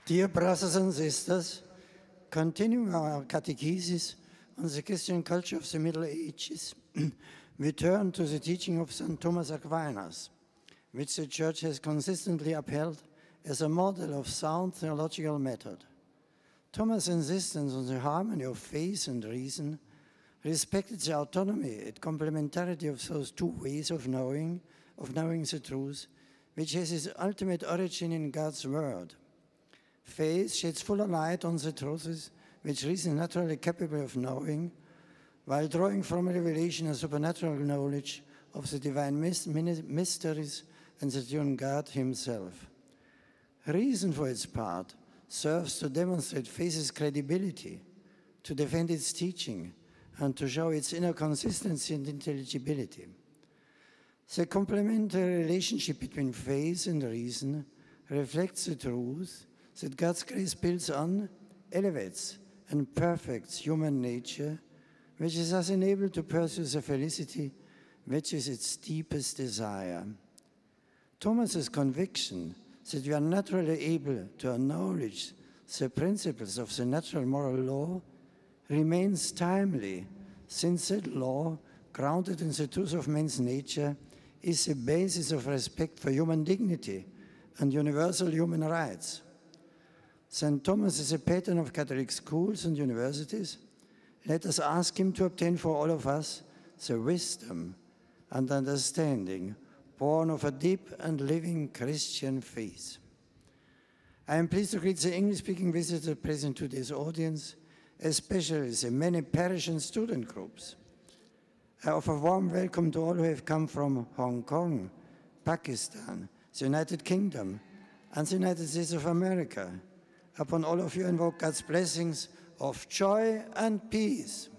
Dear brothers and sisters, continuing our catechesis on the Christian culture of the Middle Ages, we turn to the teaching of St. Thomas Aquinas, which the Church has consistently upheld as a model of sound theological method. Thomas' insistence on the harmony of faith and reason respected the autonomy and complementarity of those two ways of knowing the truth, which has its ultimate origin in God's Word. Faith sheds fuller light on the truths which reason is naturally capable of knowing, while drawing from revelation a supernatural knowledge of the divine mysteries and the true God himself. Reason, for its part, serves to demonstrate faith's credibility, to defend its teaching, and to show its inner consistency and intelligibility. The complementary relationship between faith and reason reflects the truth that God's grace builds on, elevates, and perfects human nature, which is thus enabled to pursue the felicity which is its deepest desire. Thomas's conviction that we are naturally able to acknowledge the principles of the natural moral law remains timely, since that law, grounded in the truth of man's nature, is the basis of respect for human dignity and universal human rights. St. Thomas is a patron of Catholic schools and universities. Let us ask him to obtain for all of us the wisdom and understanding born of a deep and living Christian faith. I am pleased to greet the English-speaking visitors present to today's audience, especially the many parish and student groups. I offer a warm welcome to all who have come from Hong Kong, Pakistan, the United Kingdom, and the United States of America. Upon all of you, invoke God's blessings of joy and peace.